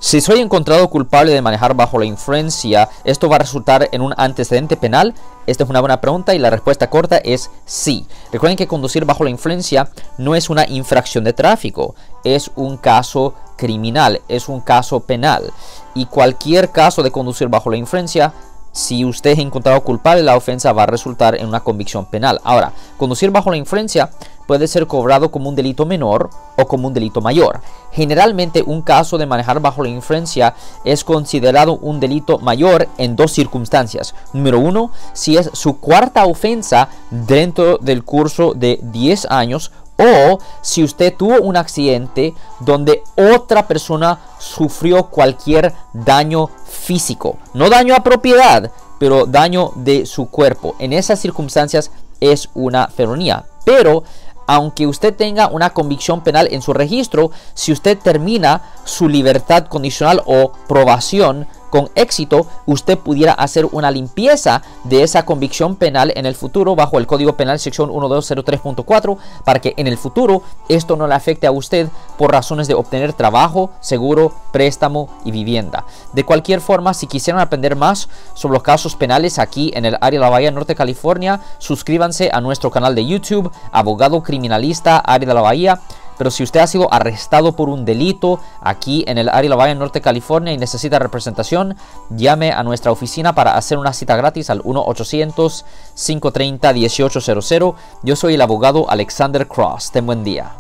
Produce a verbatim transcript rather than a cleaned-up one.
Si soy encontrado culpable de manejar bajo la influencia, ¿esto va a resultar en un antecedente penal? Esta es una buena pregunta y la respuesta corta es sí. Recuerden que conducir bajo la influencia no es una infracción de tráfico, es un caso criminal, es un caso penal. Y cualquier caso de conducir bajo la influencia, si usted es encontrado culpable, la ofensa va a resultar en una convicción penal. Ahora, conducir bajo la influencia puede ser cobrado como un delito menor o como un delito mayor. Generalmente, un caso de manejar bajo la influencia es considerado un delito mayor en dos circunstancias. Número uno, si es su cuarta ofensa dentro del curso de diez años, o si usted tuvo un accidente donde otra persona sufrió cualquier daño físico. No daño a propiedad, pero daño de su cuerpo. En esas circunstancias es una felonía. Pero aunque usted tenga una convicción penal en su registro, si usted termina su libertad condicional o probación con éxito, usted pudiera hacer una limpieza de esa convicción penal en el futuro bajo el Código Penal sección uno dos cero tres punto cuatro para que en el futuro esto no le afecte a usted por razones de obtener trabajo, seguro, préstamo y vivienda. De cualquier forma, si quisieran aprender más sobre los casos penales aquí en el área de la Bahía Norte, California, suscríbanse a nuestro canal de YouTube, Abogado Criminalista Área de la Bahía. Pero si usted ha sido arrestado por un delito aquí en el área de la Bahía Norte, California y necesita representación, llame a nuestra oficina para hacer una cita gratis al uno ochocientos, cinco tres cero, uno ocho cero cero. Yo soy el abogado Alexander Cross. Ten buen día.